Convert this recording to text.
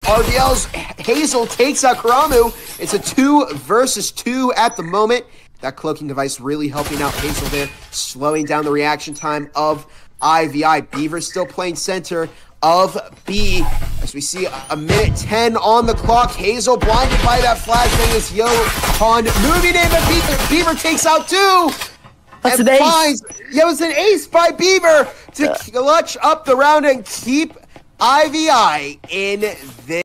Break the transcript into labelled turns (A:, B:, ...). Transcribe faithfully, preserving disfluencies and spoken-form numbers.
A: R B L's Hazel takes out Karamu. It's a two versus two at the moment. That cloaking device really helping out Hazel there, slowing down the reaction time of I V I. Beaver still playing center of B. As we see a minute ten on the clock. Hazel blinded by that flashbang as Johan moving in, but Beaver, Beaver takes out two.
B: That's
A: and
B: an ace.
A: Finds, yeah, it was an ace by Beaver to clutch up the round and keep I V I in this.